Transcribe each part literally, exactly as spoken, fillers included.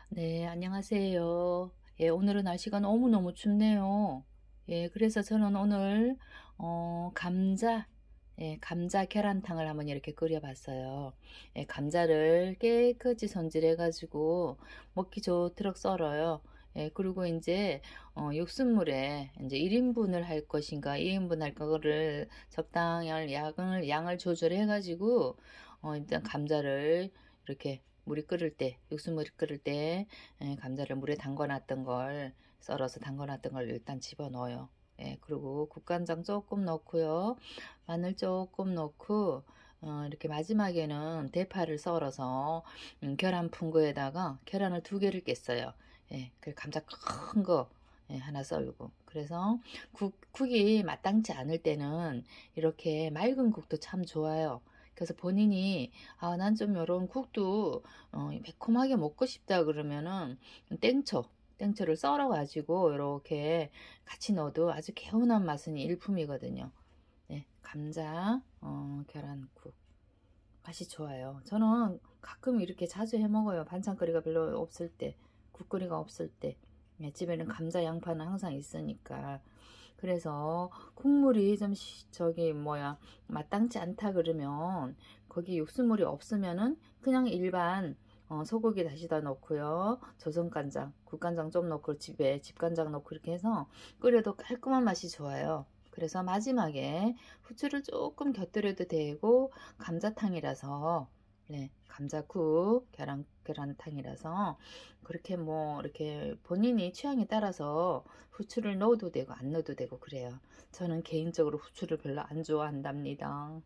네, 안녕하세요. 예, 오늘은 날씨가 너무너무 춥네요. 예, 그래서 저는 오늘, 어, 감자, 예, 감자 계란탕을 한번 이렇게 끓여봤어요. 예, 감자를 깨끗이 손질해가지고 먹기 좋도록 썰어요. 예, 그리고 이제, 어, 육수물에 이제 일 인분을 할 것인가, 이 인분 할 거를 적당히 양을, 양을 조절해가지고, 어, 일단 감자를 이렇게 물이 끓을 때, 육수물이 끓을 때 예, 감자를 물에 담궈놨던 걸 썰어서 담궈놨던 걸 일단 집어넣어요. 예, 그리고 국간장 조금 넣고요. 마늘 조금 넣고 어, 이렇게 마지막에는 대파를 썰어서 음, 계란 푼 거에다가 계란을 두 개를 깼어요. 예, 그 감자 큰 거. 예, 하나 썰고 그래서 국, 국이 마땅치 않을 때는 이렇게 맑은 국도 참 좋아요. 그래서 본인이 아, 난 좀 요런 국도 어, 매콤하게 먹고 싶다 그러면은 땡초, 땡초를 썰어 가지고 이렇게 같이 넣어도 아주 개운한 맛은 일품이거든요. 네, 감자, 어, 계란국 맛이 좋아요. 저는 가끔 이렇게 자주 해 먹어요. 반찬거리가 별로 없을 때, 국거리가 없을 때. 네, 집에는 감자, 양파는 항상 있으니까. 그래서 국물이 좀 시- 저기 뭐야 마땅치 않다 그러면 거기 육수물이 없으면은 그냥 일반 어, 소고기 다시다 넣고요. 조선간장, 국간장 좀 넣고 집에 집간장 넣고 이렇게 해서 끓여도 깔끔한 맛이 좋아요. 그래서 마지막에 후추를 조금 곁들여도 되고 감자탕이라서 네, 감자국 계란 계란탕이라서 그렇게 뭐 이렇게 본인이 취향에 따라서 후추를 넣어도 되고 안 넣어도 되고 그래요. 저는 개인적으로 후추를 별로 안 좋아한답니다.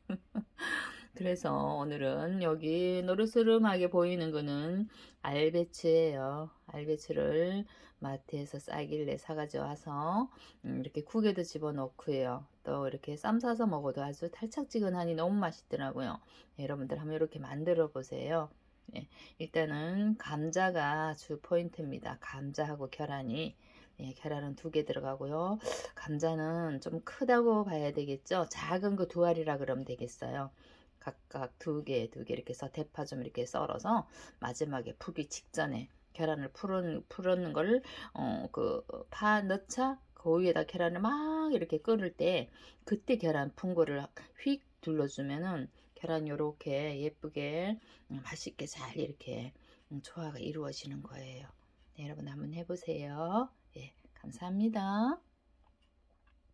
그래서 오늘은 여기 노르스름하게 보이는 거는 알배추예요. 알배추를 마트에서 싸길래 사가지고 와서 음, 이렇게 국에도 집어넣고요. 또 이렇게 쌈 싸서 먹어도 아주 달짝지근하니 너무 맛있더라고요. 네, 여러분들 한번 이렇게 만들어 보세요. 네, 일단은 감자가 주 포인트입니다. 감자하고 계란이 예, 계란은 두 개 들어가고요. 감자는 좀 크다고 봐야 되겠죠. 작은 거 두 알이라 그러면 되겠어요. 각각 두 개, 두 개 이렇게 해서 대파 좀 이렇게 썰어서 마지막에 푸기 직전에 계란을 풀은, 풀었는 걸, 어, 그, 파 넣자, 그 위에다 계란을 막 이렇게 끓을 때, 그때 계란 푼 거를 휙 둘러주면은 계란 요렇게 예쁘게 음, 맛있게 잘 이렇게 음, 조화가 이루어지는 거예요. 네, 여러분 한번 해보세요. 예, 감사합니다.